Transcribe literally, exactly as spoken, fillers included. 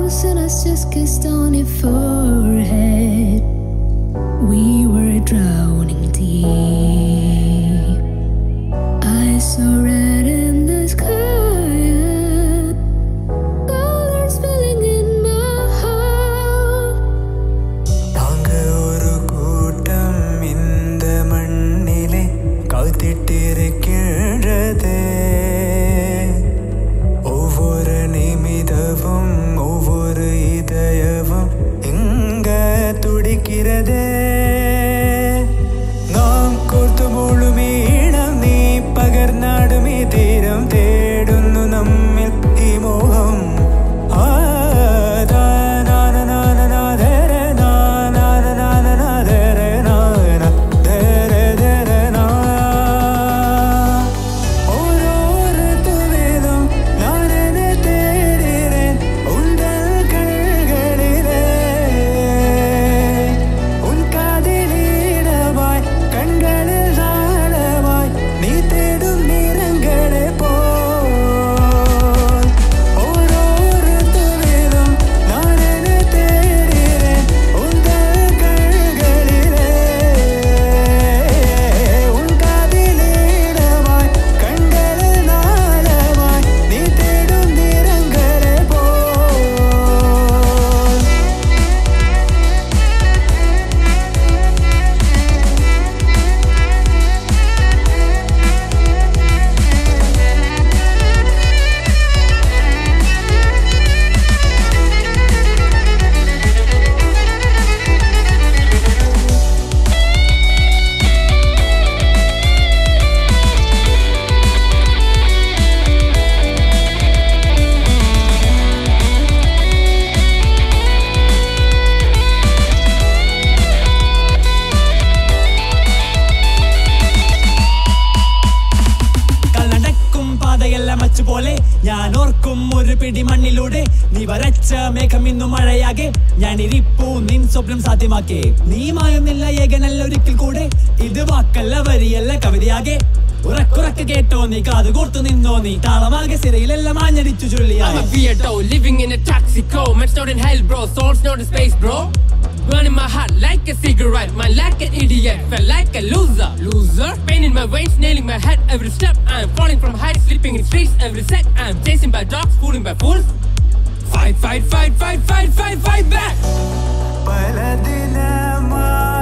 close and us just kissed on your forehead. We were drowning deep. I saw red in the sky, colors spilling in my heart. Naanga oru kootam indha mannile kathittirukkirathe. Ovvoru nimidavum ovvoru idayavum inga tudikkirathe. Naam korthu mulume idam nee pagarnadume theeram thedunnu nammil ee moham. ഞാൻ ഓർക്കും ഒരു പിടി മണ്ണിലൂടെ നീ വരച്ച മേഘം ഇന്നു മഴയാകെ ഞാൻ ഇരിപ്പൂ നിൻ സ്വപ്നം സാധ്യമാക്കേ. നീ മായുന്നില്ല ഏകനല്ല ഒരിക്കൽ കൂടെ ഇത് വാക്കല്ല വരിയല്ല കവിതയാകെ. ഉറക്കുറക്ക് കേട്ടോ നീ കാത് കോർത്തു നിന്നോ നീ താളമാകെ സിരയിലെല്ലാം ആഞ്ഞടിച്ചു ചൊല്ലിയാ. I'm a weirdo living in a toxico. Man's not in hell bro, soul's not in space bro. Burning my heart like a cigarette, man like an idiot, felt like a loser, loser. Pain in my veins, nailing my head every step. I'm falling from heights, sleeping in streets every sec. I'm chasing by dogs, fooling by fools. Fight, fight, fight, fight, fight, fight, fight back. Paladinama